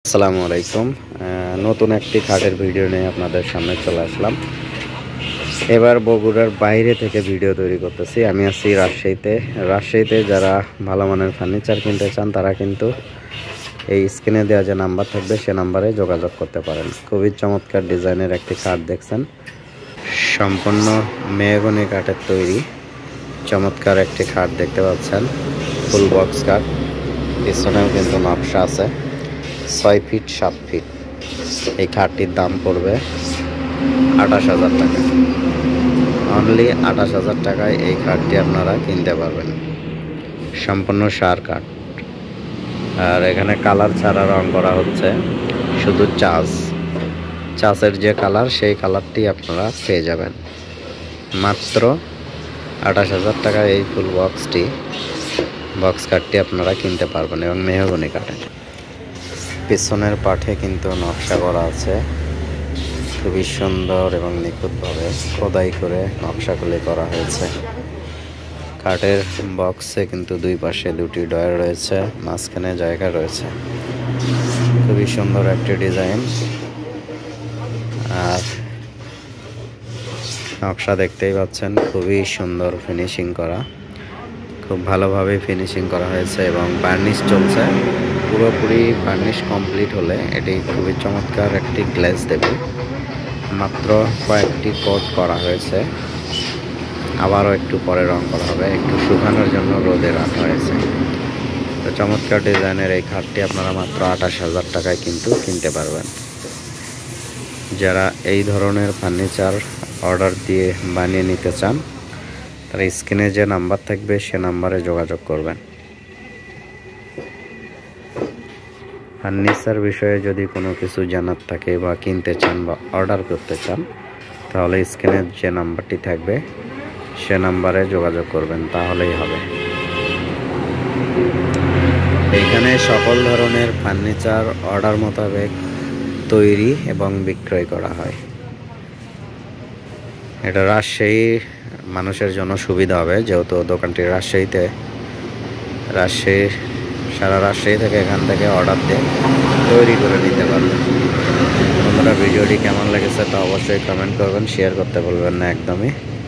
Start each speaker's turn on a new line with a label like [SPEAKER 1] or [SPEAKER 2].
[SPEAKER 1] আসসালামু আলাইকুম। নতুন একটি খাটের ভিডিও নিয়ে আপনাদের সামনে চলে আসলাম। এবার বগুড়ার বাইরে থেকে ভিডিও তৈরি করতেছি। আমি আছি রাজশাহীতে যারা ভালো মানের ফার্নিচার কিনতে চান তারা কিন্তু এই স্ক্রিনে দেওয়া যে নাম্বার থাকবে সে নাম্বারে যোগাযোগ করতে পারেন। খুবই চমৎকার ডিজাইনের একটি খাট দেখছেন, সম্পূর্ণ মেহগনি কাঠের তৈরি চমৎকার একটি খাট দেখতে পাচ্ছেন। ফুল বক্স কাঠ, পিছনেও কিন্তু নকশা আছে। 6 ফিট 7 ফিট। এই খাটটির দাম পড়বে 28,000 টাকা। অনলি 28,000 টাকায় এই খাটটি আপনারা কিনতে পারবেন। সম্পূর্ণ সার কাঠ, আর এখানে কালার ছাড়া রং করা হচ্ছে, শুধু চাষের যে কালার সেই কালারটি আপনারা পেয়ে যাবেন। মাত্র 28,000 টাকায় এই ফুল বক্স কাঠটি আপনারা কিনতে পারবেন এবং মেহগনি কাঠের। পিছনের পাঠে কিন্তু নকশা করা আছে, খুবই সুন্দর এবং নিখুঁতভাবে খোদাই করে নকশাগুলি করা হয়েছে। কাঠের বক্সে কিন্তু দুই পাশে দুটি ডয়ার রয়েছে, মাঝখানে জায়গা রয়েছে। খুবই সুন্দর একটি ডিজাইন, আর নকশা দেখতেই পাচ্ছেন, খুবই সুন্দর ফিনিশিং করা, খুব ভালোভাবে ফিনিশিং করা হয়েছে এবং বার্নিশ চলছে। পুরোপুরি বার্নিশ কমপ্লিট হলে এটি খুবই চমৎকার একটি গ্লেজ দেবে। মাত্র কয়েকটি কোট করা হয়েছে, আবারও একটু পরে রং করা হবে, একটু শুকানোর জন্য রোদে রাখা হয়েছে। তো চমৎকার ডিজাইনের এই খাটটি আপনারা মাত্র 28,000 টাকায় কিন্তু কিনতে পারবেন। যারা এই ধরনের ফার্নিচার অর্ডার দিয়ে বানিয়ে নিতে চান তারা স্ক্রিনে যে নাম্বার থাকবে সে নাম্বারে যোগাযোগ করবেন। ফার্নিচার বিষয়ে যদি কোনো কিছু জানার থাকে বা কিনতে চান বা অর্ডার করতে চান তাহলে স্ক্রিনে যে নাম্বারটি থাকবে সে নাম্বারে যোগাযোগ করবেন, তাহলেই হবে। এখানে সকল ধরনের ফার্নিচার অর্ডার মোতাবেক তৈরি এবং বিক্রয় করা হয়। এটা রাজশাহী মানুষের জন্য সুবিধা হবে, যেহেতু দোকানটি সারা রাজশাহী থেকে এখান থেকে অর্ডার দিয়ে তৈরি করে নিতে পারবেন। বন্ধুরা, ভিডিওটি কেমন লেগেছে তা অবশ্যই কমেন্ট করবেন, শেয়ার করতে বলবেন না একদমই।